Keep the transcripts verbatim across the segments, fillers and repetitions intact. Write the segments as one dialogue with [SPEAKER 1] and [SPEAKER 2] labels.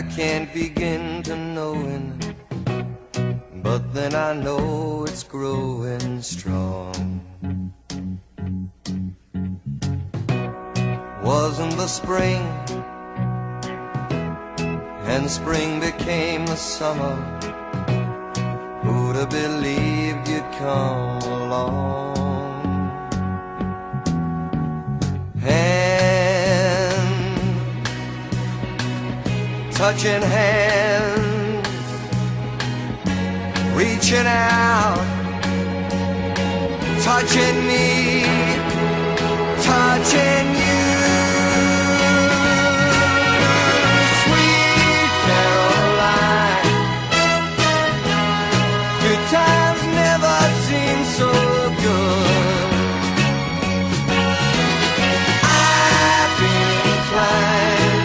[SPEAKER 1] can't begin to knowing, but then I know it's growing strong. Wasn't the spring, and spring became the summer. Who'd have believed you'd come along? Hand, touching hands, reaching out, touching me, touching you. Sweet Caroline, good times never seem so good. I've been inclined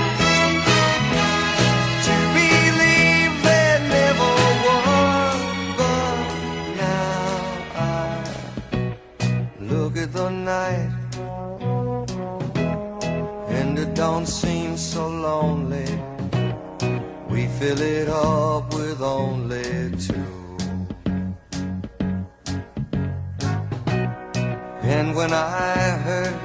[SPEAKER 1] to believe there never was, but now I look at the night and it don't seem so lonely. We fill it up with only two. And when I hurt,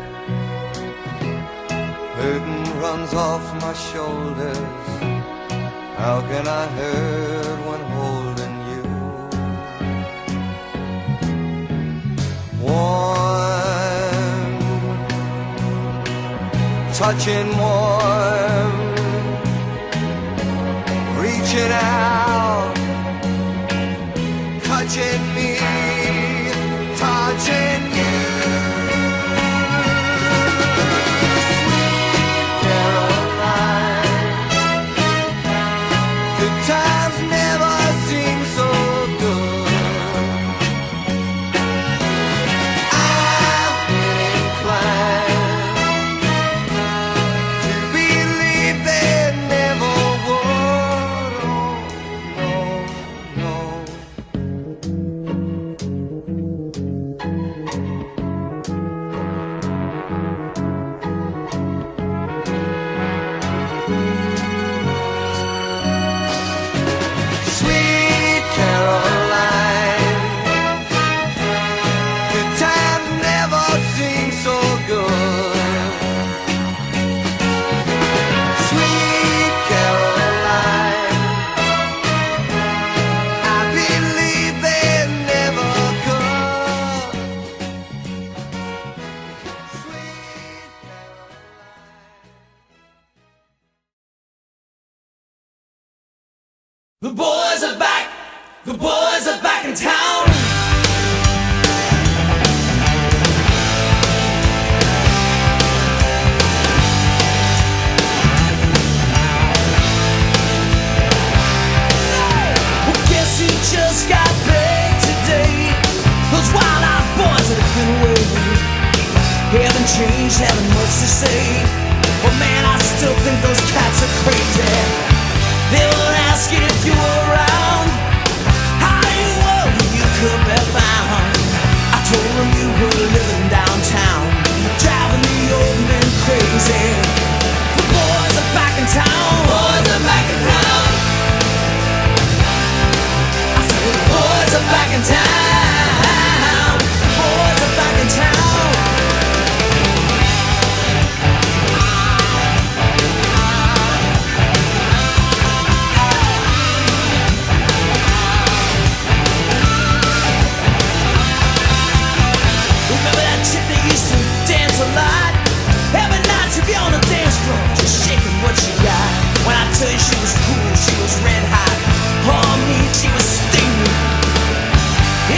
[SPEAKER 1] hurting runs off my shoulders. How can I hurt when holding you? Warm, touching warm, reaching out, touching me, touching you. Sweet Caroline, good times never seem so good. I've been inclined to believe there never would. Oh, no, Sweet Caroline, good times never seem so good. Sweet Caroline, I believe they never could. Sweet
[SPEAKER 2] The boys are back, the boys are back in town. Well, guess who just got paid today? Those wild-eyed boys that have been waiting haven't changed, haven't much to say. But man, I still think those cats are crazy. They will ask if you were around, how you were when you could be found. I told them you were living downtown, driving the old men crazy. The boys are back in town. Boys are back in town. I said the boys are back in town. The boys are back in town. Remember that chick that used to dance a lot? Every night she'd be on the dance floor, just shaking what she got. When I tell you she was cool, she was red hot. Oh, me, she was steaming.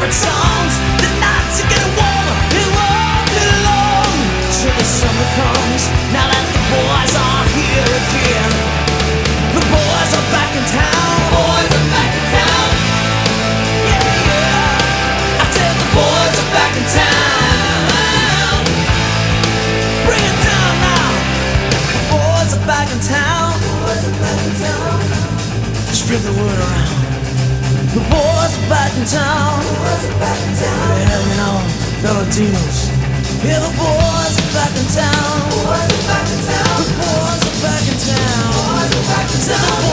[SPEAKER 2] favorite songs. The nights are getting warmer, it won't be long till the summer comes. Now that the boys are here again, the boys are back in town. Boys are back in town. Yeah, yeah. I said the boys are back in town. Bring it down now. The boys are back in town. Boys are back in town. Spread the word around. The boys are back in town. The boys are back in town. They're hanging on, the Latinos. Yeah, the boys are back in town. The boys are back in town. The boys are back in town. The boys are back in town.